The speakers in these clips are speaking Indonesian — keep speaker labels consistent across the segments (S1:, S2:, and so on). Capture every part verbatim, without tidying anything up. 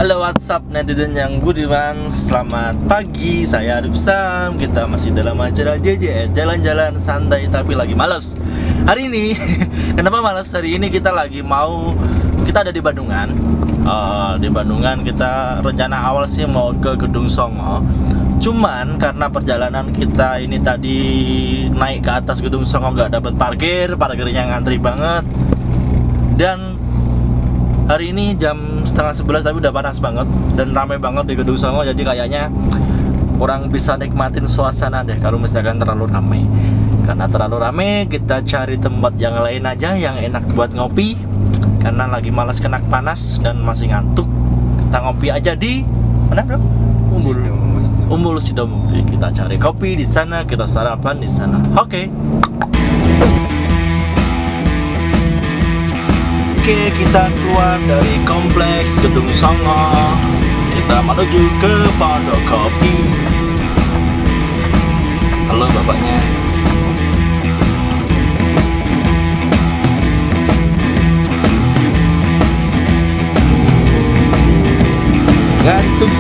S1: Halo WhatsApp netizen yang budiman, selamat pagi, saya Arif Sam. Kita masih dalam acara J J S, jalan-jalan santai tapi lagi males. Hari ini, kenapa males? Hari ini kita lagi mau, kita ada di Bandungan. uh, Di Bandungan kita rencana awal sih mau ke Gedung Songo. Cuman karena perjalanan kita ini tadi naik ke atas Gedung Songo gak dapat parkir, parkirnya ngantri banget. Dan hari ini jam setengah sebelas tapi udah panas banget dan ramai banget di Gedung Songo. Jadi kayaknya kurang bisa nikmatin suasana deh kalau misalkan terlalu ramai. Karena terlalu ramai, kita cari tempat yang lain aja yang enak buat ngopi. Karena lagi malas kena panas dan masih ngantuk. Kita ngopi aja di mana bro? Umbul Umbul Sidomukti. Kita cari kopi di sana, kita sarapan di sana. Oke. Okay. Oke, kita keluar dari kompleks Gedung Songo. Kita menuju ke Pondok Kopi. Halo bapaknya. Ngantuk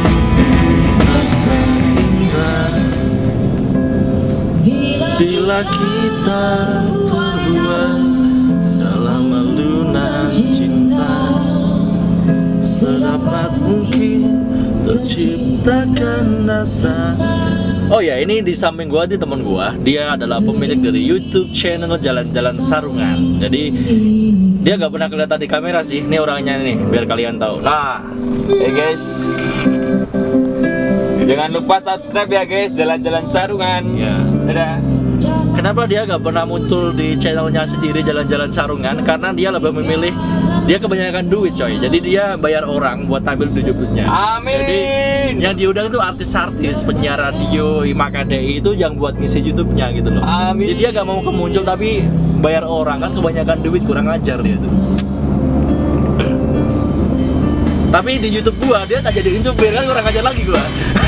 S1: bila kita terbuang dalam alunan cinta, sedapat mungkin terciptakan rasa. Oh ya, ini di samping gua di teman gua, dia adalah pemilik dari YouTube channel Jalan-Jalan Sarungan. Jadi dia gak pernah kelihatan di kamera sih. Ini orangnya nih, biar kalian tahu. Nah,
S2: hey guys, jangan lupa subscribe ya guys, Jalan-Jalan Sarungan.
S1: Ya.
S2: Dadah.
S1: Kenapa dia gak pernah muncul di channelnya sendiri Jalan-Jalan Sarungan? Karena dia lebih memilih, dia kebanyakan duit coy. Jadi dia bayar orang buat tampil di YouTube-nya.
S2: Amin.
S1: Jadi yang diundang itu artis-artis, penyiar radio, Maka D I itu yang buat ngisi YouTube-nya gitu loh.
S2: Amin.
S1: Jadi dia gak mau kemuncul tapi bayar orang, kan kebanyakan duit, kurang ajar dia tuh. Tapi di YouTube gua dia tak jadiin supir, kan kurang ajar lagi gua.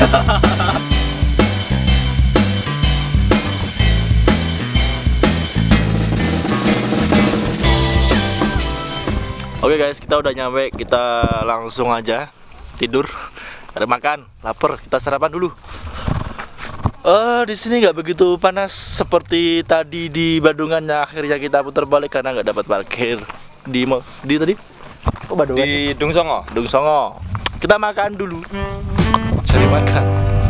S1: Oke guys, kita udah nyampe, kita langsung aja tidur, ada makan, lapar, kita sarapan dulu. Eh, di sini nggak begitu panas seperti tadi di Bandungan. Akhirnya kita putar balik karena nggak dapat parkir di di tadi. Oh, Bandungan.
S2: Di Dung Songo.
S1: Dung Songo. Kita makan dulu. Cari makan.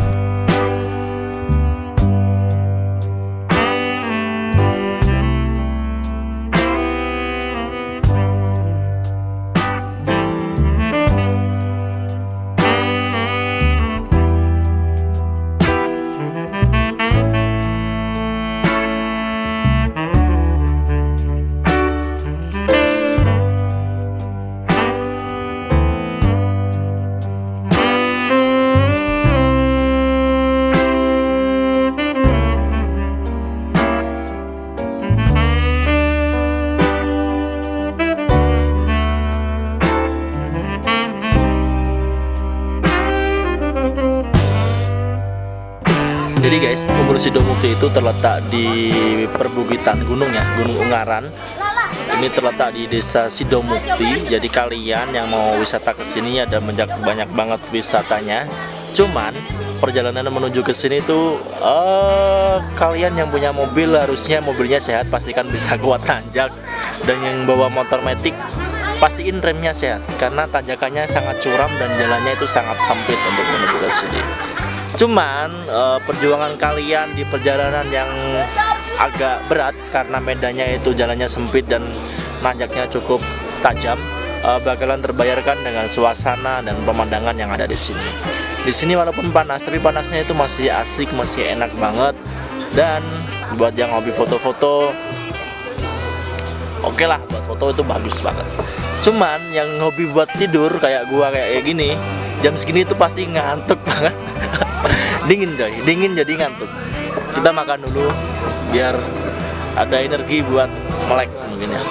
S1: Jadi guys, Umbul Sidomukti itu terletak di perbukitan gunung ya, Gunung Ungaran. Ini terletak di desa Sidomukti. Jadi kalian yang mau wisata ke sini ada banyak banyak banget wisatanya. Cuman perjalanan menuju ke sini tuh uh, kalian yang punya mobil harusnya mobilnya sehat, pastikan bisa kuat tanjak. Dan yang bawa motor matic pastiin remnya sehat karena tanjakannya sangat curam dan jalannya itu sangat sempit untuk menuju ke sini. Cuman uh, perjuangan kalian di perjalanan yang agak berat karena medannya itu jalannya sempit dan nanjaknya cukup tajam, uh, bakalan terbayarkan dengan suasana dan pemandangan yang ada di sini. Di sini walaupun panas, tapi panasnya itu masih asik, masih enak banget. Dan buat yang hobi foto-foto, oke lah, buat foto itu bagus banget. Cuman yang hobi buat tidur kayak gua kayak gini, jam segini itu pasti ngantuk banget. Dingin coy, dingin jadi ngantuk. Kita makan dulu biar ada energi buat melek mungkin ya.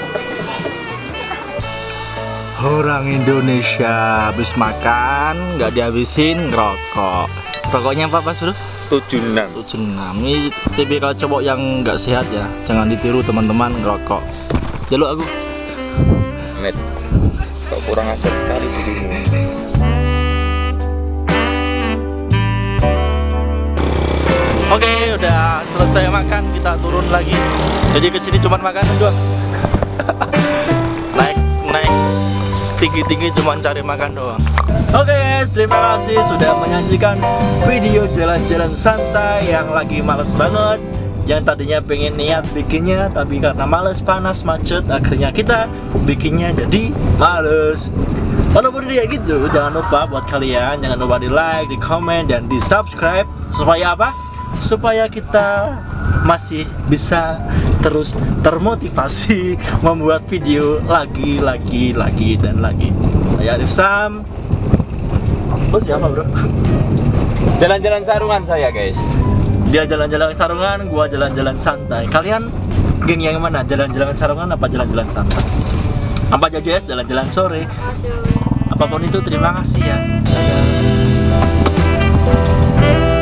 S1: Orang Indonesia habis makan nggak dihabisin ngerokok. Rokoknya apa Mas Bros?
S2: tujuh enam.
S1: tujuh enam. Ini tipikal cowok yang nggak sehat ya. Jangan ditiru teman-teman ngerokok. Jaluk aku.
S2: Met, kok kurang ajar sekali dirimu.
S1: selesai makan kita turun lagi. Jadi kesini cuma makan doang. naik naik tinggi-tinggi cuma cari makan doang. Oke guys, terima kasih sudah menyajikan video jalan-jalan santai yang lagi males banget. Yang tadinya pengen niat bikinnya, tapi karena males, panas, macet, akhirnya kita bikinnya jadi males. Walaupun kayak gitu, jangan lupa buat kalian, jangan lupa di like, di komen, dan di subscribe. Supaya apa? Supaya kita masih bisa terus termotivasi membuat video lagi, lagi, lagi, dan lagi. Saya Arif Sam. Bos siapa bro?
S2: Jalan-jalan sarungan saya guys.
S1: Dia jalan-jalan sarungan, gua jalan-jalan santai. Kalian geng yang mana? Jalan-jalan sarungan apa jalan-jalan santai? Apa aja guys, jalan-jalan sore. Apapun itu terima kasih ya. Dadah.